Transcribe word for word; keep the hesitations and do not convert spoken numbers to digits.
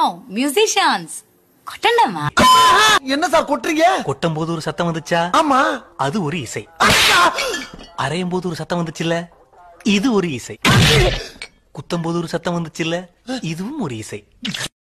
Musicians கொட்டண்டமா. என்ன sir கொட்டுறீங்க? கொட்டும் போது ஒரு சத்தம் வந்துச்சா? ஆமா. அது ஒரு இசை. அரையும் போது ஒரு சத்தம் வந்துச்சுல்ல, இது ஒரு இசை. குத்தும் போது ஒரு சத்தம் வந்துச்சுல்ல, இதுவும் ஒரு இசை.